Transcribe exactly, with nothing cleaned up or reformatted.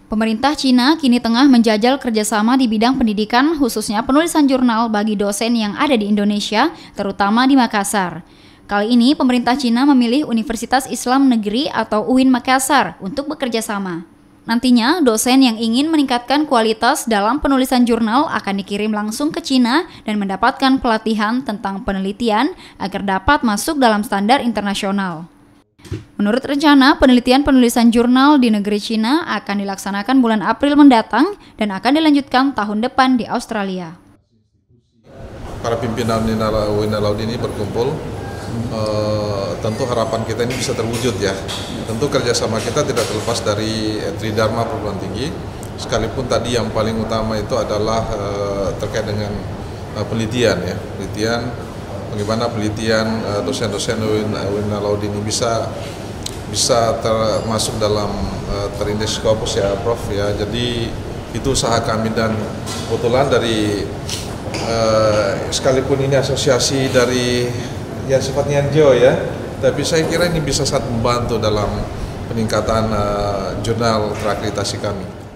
Pemerintah Cina kini tengah menjajal kerjasama di bidang pendidikan, khususnya penulisan jurnal bagi dosen yang ada di Indonesia, terutama di Makassar. Kali ini, pemerintah Cina memilih Universitas Islam Negeri atau U I N Makassar untuk bekerja sama. Nantinya, dosen yang ingin meningkatkan kualitas dalam penulisan jurnal akan dikirim langsung ke Cina dan mendapatkan pelatihan tentang penelitian agar dapat masuk dalam standar internasional. Menurut rencana, penelitian penulisan jurnal di negeri Cina akan dilaksanakan bulan April mendatang dan akan dilanjutkan tahun depan di Australia. Para pimpinan U I N Laut ini berkumpul, uh, tentu harapan kita ini bisa terwujud ya. Tentu kerjasama kita tidak terlepas dari Tridharma Perguruan Tinggi, sekalipun tadi yang paling utama itu adalah uh, terkait dengan uh, penelitian ya, penelitian. Bagaimana penelitian dosen-dosen U I N Laut ini bisa bisa termasuk dalam uh, terindeks Scopus ya Prof ya. Jadi itu usaha kami dan kebetulan dari uh, sekalipun ini asosiasi dari yang sifatnya N G O ya, tapi saya kira ini bisa sangat membantu dalam peningkatan uh, jurnal terakreditasi kami.